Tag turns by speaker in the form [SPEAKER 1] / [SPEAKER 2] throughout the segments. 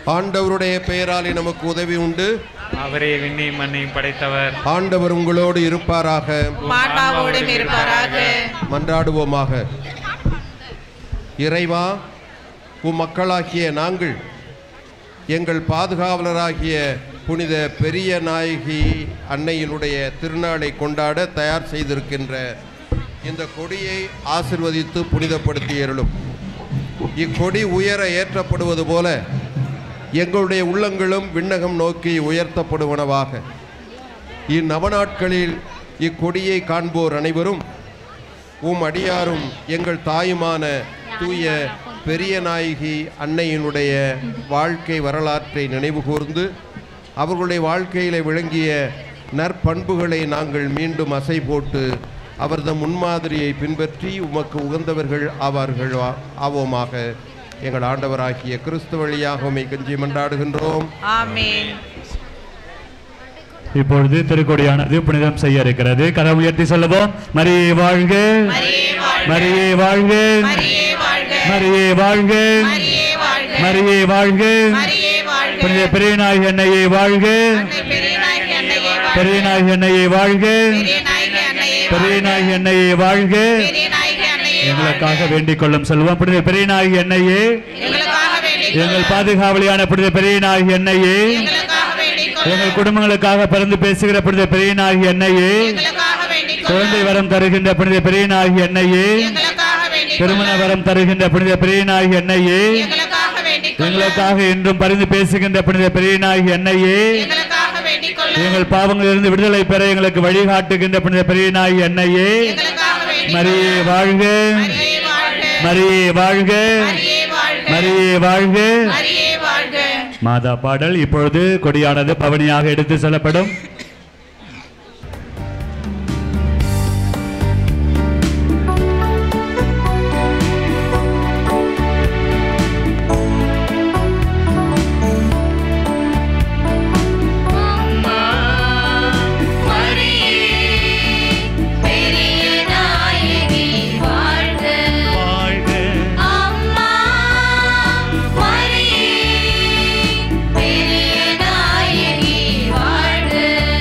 [SPEAKER 1] ஆண்டவருடைய பெயராலே நமக்கு உதவி உண்டு.
[SPEAKER 2] அவரே விண்ணையும் மண்ணையும் படைத்தவர்.
[SPEAKER 1] ஆண்டவர் உங்களோடு இருப்பாராக. மன்றாடுவோமாக. இறைவா, உம் மக்களாகிய நாங்கள் எங்கள் பாதுகாவலராகிய புனித பெரிய நாயகி அன்னையினுடைய திருநாளை கொண்டாட தயார் செய்திருக்கின்ற இந்த கொடியை ஆசிர்வதித்து புனிதப்படுத்தி அருளும். இக்கொடி உயர ஏற்றப்படுவது போல எங்களுடைய உள்ளங்களும் விண்ணகம் நோக்கி உயர்த்தப்படுவனவாக. இந்நவநாட்களில் இக்கொடியை காண்போர் அனைவரும் உம் அடியாரும் எங்கள் தாயுமான தூய பெரிய நாயகி அன்னையினுடைய வாழ்க்கை வரலாற்றை நினைவு கூர்ந்து அவர்களுடைய வாழ்க்கையில் விளங்கிய நற்பண்புகளை நாங்கள் மீண்டும் அசை போட்டு அவரது முன்மாதிரியை பின்பற்றி உமக்கு உகந்தவர்கள் ஆவோமாக. எங்கள் ஆண்டவராகிய கிறிஸ்து வழியாக உம்மை கெஞ்சி மன்றாடுகின்றோம். ஆமென்.
[SPEAKER 3] இப்பொழுது திருக்கொடியானது புனிதம் செய்ய இருக்கிறது. கரம் உயர்த்தி சொல்லுவோம். மரியே வாழ்க, மரியே வாழ்க, மரியே வாழ்க, மரியே வாழ்க, புனித பெரிய நாயகி அன்னையே வாழ்க, பெரிய நாயகி அன்னையே வாழ்க, பெரிய நாயகி அன்னையே வாழ்க. எங்களுக்காக வேண்டிக் கொள்ளும் செல்வம். புனித பெரிய நாயகி அன்னையே, எங்கள் பாதுகாவலியான புனித பெரிய நாயகி அன்னையே, எங்கள் குடும்பங்களுக்காக பிறந்து பேசுகிற புனித பெரிய நாயகி அன்னையே, குழந்தை வரம் தருகின்ற புனித பெரிய நாயகி அன்னையே, திருமண வரம் தருகின்ற புனித பெரிய நாயகி அன்னையே, எங்களுக்காக இன்றும் பரிந்து பேசுகின்ற புனித பெரிய நாயகி அன்னையே, எங்கள் பாவங்களிலிருந்து விடுதலை பெற எங்களுக்கு வழிகாட்டுகின்ற புனித பெரிய நாயகி அன்னையே, மரியே வாழ்க, மரியே வாழ்க, மரியே வாழ்க. மாதா பாடல். இப்பொழுது கொடியானது பவனியாக எடுத்து செல்லப்படும்.
[SPEAKER 4] பெரிய நாயகி வாழ்க.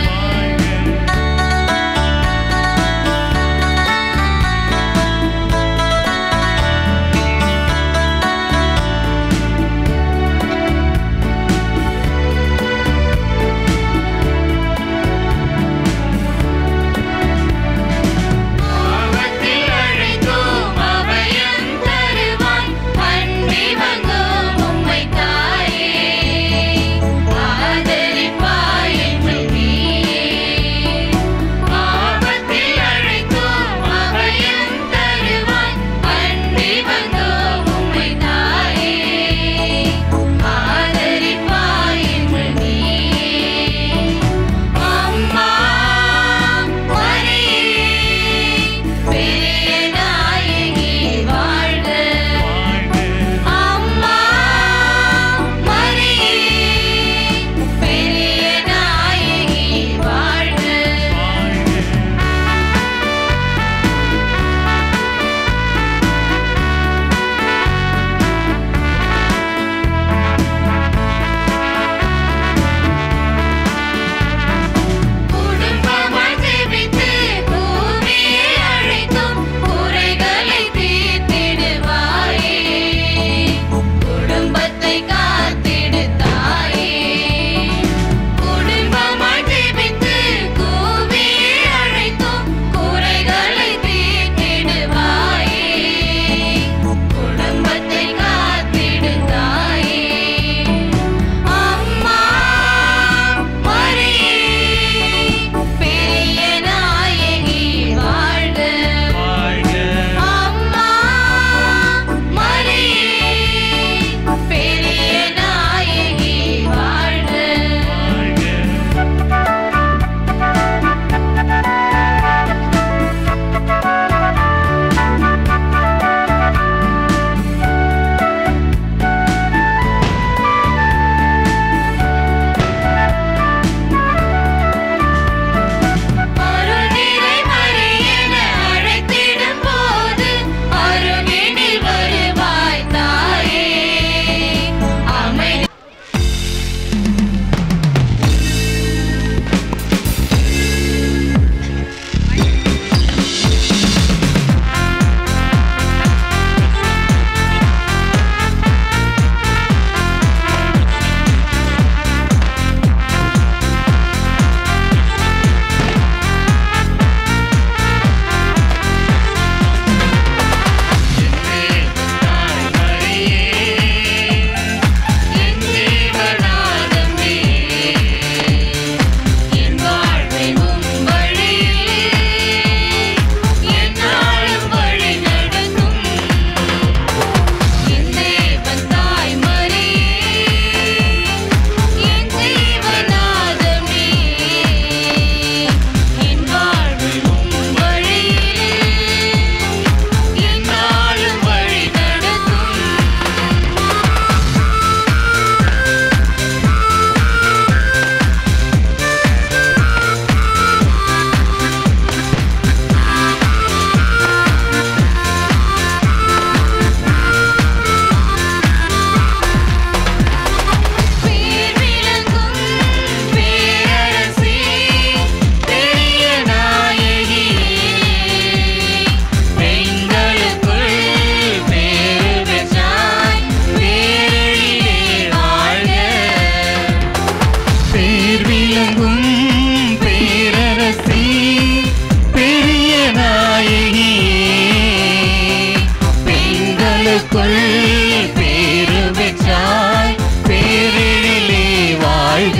[SPEAKER 3] உமக்குள் பேரு பெற்றாய் பேரிலே வாழ்க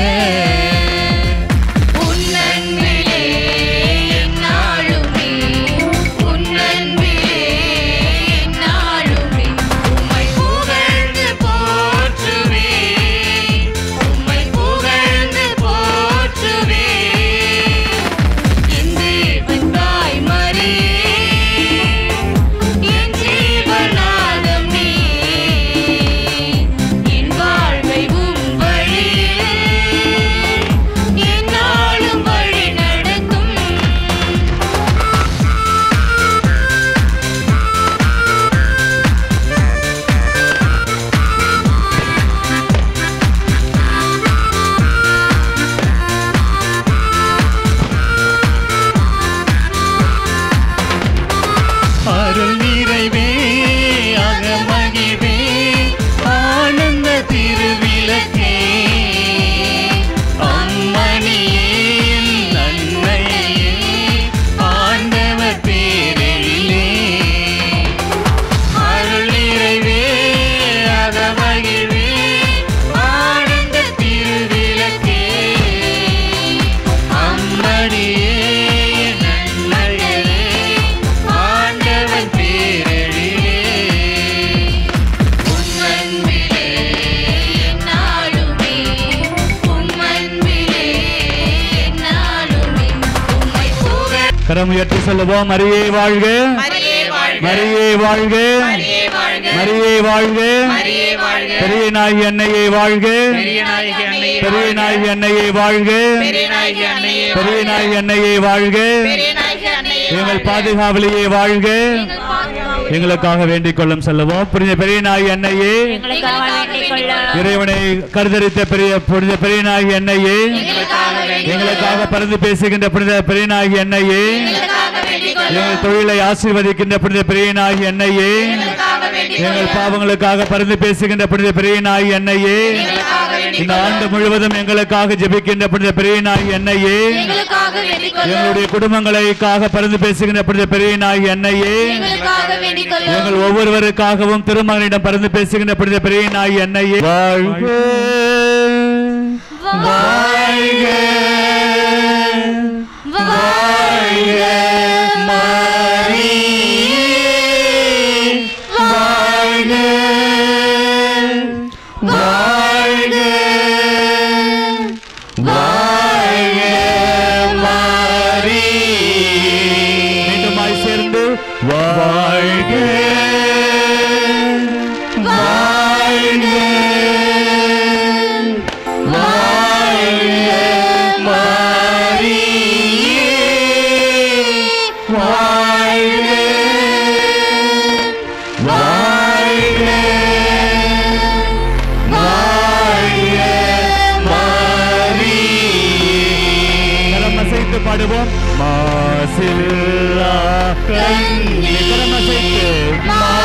[SPEAKER 3] கரம் உயர்த்தி சொல்லுவோம். மரியே வாழ்க, மரியே வாழ்க, மரியே வாழ்க, பெரிய நாயகி அன்னையே வாழ்க, பெரிய நாயகி அன்னையே வாழ்க, பெரிய நாயகி அன்னையே வாழ்க, எங்கள் பாதுகாவலியே வாழ்க, எங்களுக்காக வேண்டிக் கொள்ளும் சொல்லுவோம். பெரிய நாயகி அன்னையே, இறைவனை கருதரித்த பெரிய நாயகி அன்னையே, எங்களுக்காக பரிந்து பேசுகின்ற பெரிய நாயகி அன்னையே, எங்கள் தொழிலை ஆசீர்வதிக்கின்ற பெரிய நாயகி அன்னையே, எங்கள் பாவங்களுக்காக பரிந்து பேசுகின்ற பெரிய நாயகி அன்னையே, இந்த ஆண்டு முழுவதும் எங்களுக்காக ஜெபிக்கின்ற பெரிய நாயகி அன்னையே, எங்களுடைய குடும்பங்களுக்காக பரிந்து பேசுகின்ற பெரிய நாயகி அன்னையே, எங்கள் ஒவ்வொருவருக்காகவும் திருமகனிடம் பரிந்து பேசுகின்ற பெரிய நாயகி அன்னையே வாழ்க வாழ்க வாழ்க மரியே வாழ்க வாழ்க வாழ்க மரியே. மீண்டுமாய் சேர்ந்து வாழ்க வாழ்க பாடுவோம். மாசில்லா கண்ணி கரமசைத்து